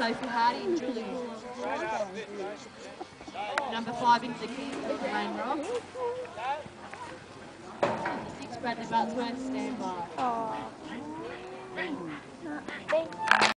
Sophie Hardy and Julie Hall. Number 5 into the keys with the main rock. 6 Bradley Buttsworth, stand by. Oh.